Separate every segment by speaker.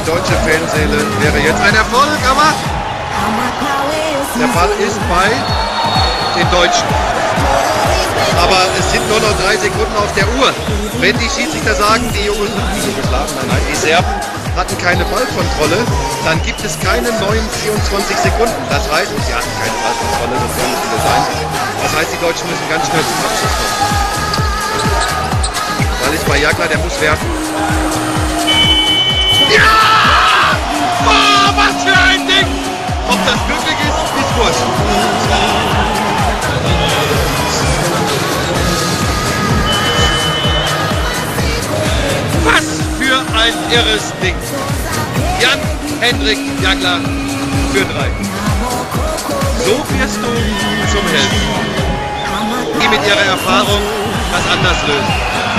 Speaker 1: die deutsche Fanseele wäre jetzt ein Erfolg, aber der Ball ist bei den Deutschen. Aber es sind nur noch 3 Sekunden auf der Uhr. Wenn die Schiedsrichter sagen, die Serben hatten keine Ballkontrolle, dann gibt es keine neuen 24 Sekunden. Das heißt, sie hatten keine Ballkontrolle, das kann nicht viele sein. Das heißt, die Deutschen müssen ganz schnell zum Abschluss kommen. Weil ist bei Jagler, der muss werfen. Ja! Oh, was für ein Ding! Ob das glücklich ist wurscht. Was für ein irres Ding. Jan-Hendrik Jagler für 3. So wirst du zum Helden. Die mit ihrer Erfahrung was anders lösen.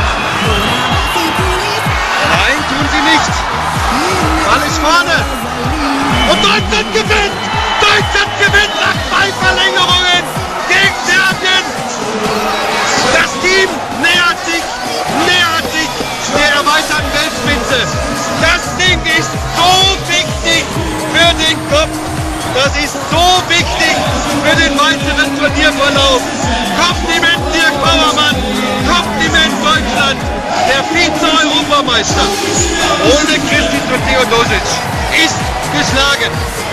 Speaker 1: Nein, tun sie nicht. Ball ist vorne. Und Deutschland gewinnt. Deutschland gewinnt nach 2 Verlängerungen gegen Serbien. Das Team nähert sich der erweiterten Weltspitze. Das Ding ist so wichtig für den Kopf. Das ist so wichtig für den weiteren Turnierverlauf. Kompliment Dirk Bauermann, Kompliment Deutschland, der Vize-Europameister ohne Kristin Theodosic ist geschlagen.